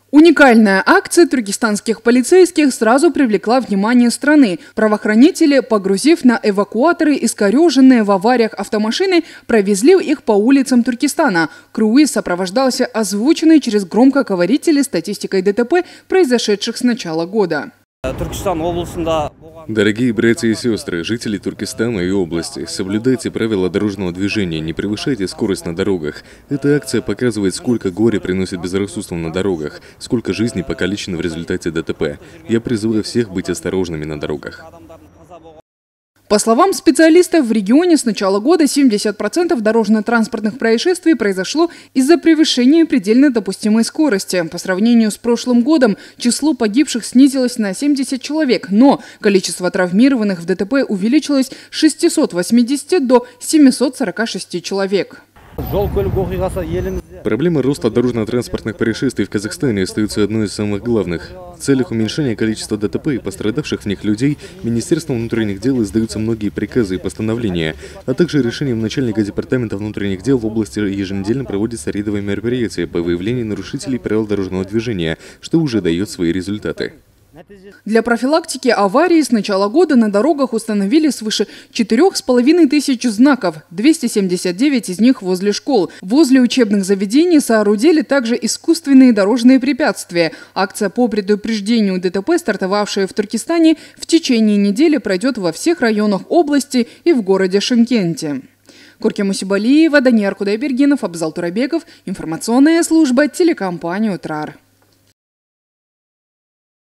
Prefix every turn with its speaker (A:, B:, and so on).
A: Уникальная акция туркестанских полицейских сразу привлекла внимание страны. Правоохранители, погрузив на эвакуаторы искореженные в авариях автомашины, провезли их по улицам Туркестана. Круиз сопровождался озвученной через громкоговорители статистикой ДТП, произошедших с начала года.
B: Дорогие братья и сестры, жители Туркестана и области, соблюдайте правила дорожного движения, не превышайте скорость на дорогах. Эта акция показывает, сколько горя приносит безрассудство на дорогах, сколько жизней покалечено в результате ДТП. Я призываю всех быть осторожными на дорогах.
A: По словам специалистов, в регионе с начала года 70% дорожно-транспортных происшествий произошло из-за превышения предельно допустимой скорости. По сравнению с прошлым годом число погибших снизилось на 70 человек, но количество травмированных в ДТП увеличилось с 680 до 746 человек.
B: Проблема роста дорожно-транспортных происшествий в Казахстане остается одной из самых главных. В целях уменьшения количества ДТП и пострадавших в них людей Министерством внутренних дел издаются многие приказы и постановления, а также решением начальника Департамента внутренних дел в области еженедельно проводятся рейдовые мероприятия по выявлению нарушителей правил дорожного движения, что уже дает свои результаты.
A: Для профилактики аварий с начала года на дорогах установили свыше 4500 знаков, 279 из них возле школ. Возле учебных заведений соорудили также искусственные дорожные препятствия. Акция по предупреждению ДТП, стартовавшая в Туркестане, в течение недели пройдет во всех районах области и в городе Шымкенте. Куркем Усибалиева, Данияр Кудайбергенов, Абзал Турабеков, информационная служба телекомпании «Утрар».